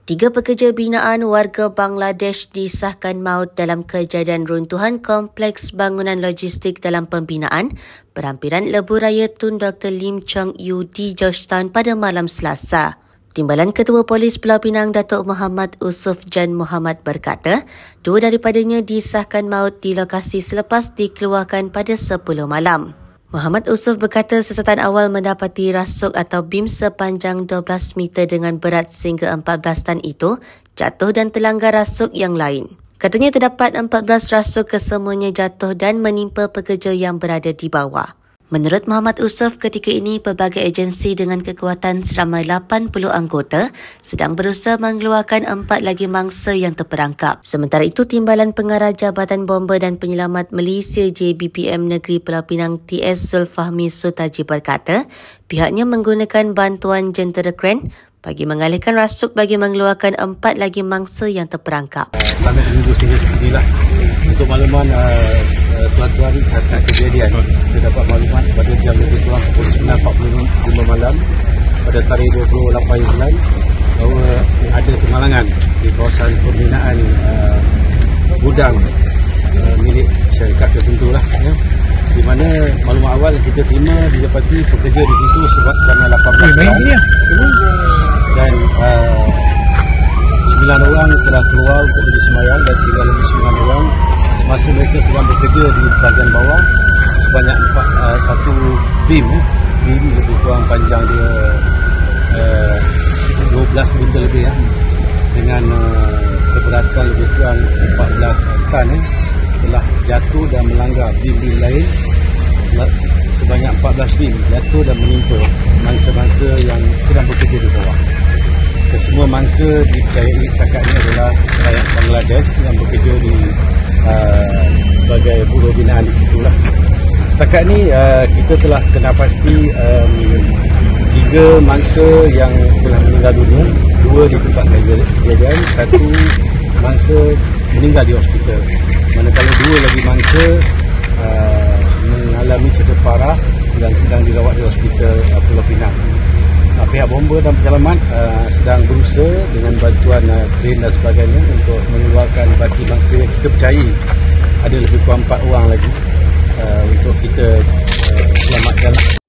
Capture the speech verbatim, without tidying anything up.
Tiga pekerja binaan warga Bangladesh disahkan maut dalam kejadian runtuhan kompleks bangunan logistik dalam pembinaan berhampiran lebuh raya Tun Doktor Lim Chong Yu di Georgetown pada malam Selasa. Timbalan Ketua Polis Pulau Pinang Datuk Muhammad Usuf Jan Muhammad berkata, dua daripadanya disahkan maut di lokasi selepas dikeluarkan pada sepuluh malam. Muhammad Usuf berkata sesatan awal mendapati rasuk atau bim sepanjang dua belas meter dengan berat sehingga empat belas tan itu jatuh dan terlanggar rasuk yang lain. Katanya terdapat empat belas rasuk kesemuanya jatuh dan menimpa pekerja yang berada di bawah. Menurut Muhammad Usuf, ketika ini pelbagai agensi dengan kekuatan seramai lapan puluh anggota sedang berusaha mengeluarkan empat lagi mangsa yang terperangkap. Sementara itu, Timbalan Pengarah Jabatan Bomba dan Penyelamat Malaysia J B P M Negeri Pulau Pinang T S Zulfahmi Sutaji berkata, pihaknya menggunakan bantuan jentera kren bagi mengalihkan rasuk bagi mengeluarkan empat lagi mangsa yang terperangkap. Sampai menunggu sehingga seperti inilah. Untuk makluman uh, uh, tuan-tuan saat kejadian, kita dapat maklumat pada jam lebih kurang pukul sembilan empat puluh lima malam pada tarikh dua puluh lapan bulan bahawa ada kemalangan di kawasan pembinaan uh, gudang uh, milik syarikat tertentu lah, ya. Di mana maklumat awal kita terima didapati pekerja di situ sebab seramai lapan belas orang dan uh, sembilan orang telah keluar untuk pergi semayang dan tinggal lagi sembilan orang semasa mereka sedang bekerja di bahagian bawah sebanyak empat, uh, satu bim eh. bim lebih kurang panjang dia uh, dua belas meter lebih eh. dengan uh, keberatan lebih kurang empat belas tan eh. telah jatuh dan melanggar bim-bim lain sebanyak empat belas bim jatuh dan menimpa mangsa-mangsa yang sedang bekerja di bawah. Kesemua mangsa dipercayai setakat ini adalah rakyat Bangladesh yang bekerja di uh, sebagai buruh binaan di situlah. Setakat ini uh, kita telah kena pasti um, tiga mangsa yang telah meninggal dunia, dua di tempat kejadian, satu mangsa meninggal di hospital. Manakala dua lagi mangsa uh, mengalami cedera parah dan sedang dirawat di hospital uh, Pulau Pinang. Uh, pihak bomba dan penyelamat uh, sedang berusaha dengan bantuan uh, kren dan sebagainya untuk mengeluarkan baki mangsa yang kita percayai ada lebih kurang empat orang lagi uh, untuk kita uh, selamatkan.